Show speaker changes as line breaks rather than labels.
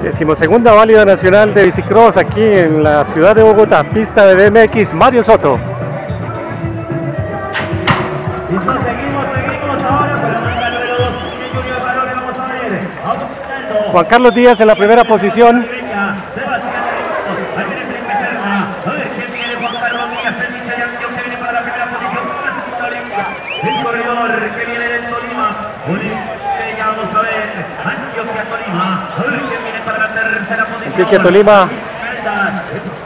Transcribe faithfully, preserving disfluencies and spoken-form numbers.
Decimosegunda válida nacional de bicicross aquí en la ciudad de Bogotá, pista de B M X, Mario Soto.
Listo, seguimos, seguimos ahora con la manga número dos, Junior Barone, vamos a ver, apuntando.
Juan Carlos Díaz en la primera posición.
Sebastián, ahí viene Felipe Serna, a ver quién viene, Juan Carlos Díaz, el Michayantio que viene para la primera posición, para la segunda Olimpia, el corredor que viene del Tolima, Olimpia, vamos a ver, Antioquia Tolima, a ver quién viene para la tercera posición.
Antioquia Tolima.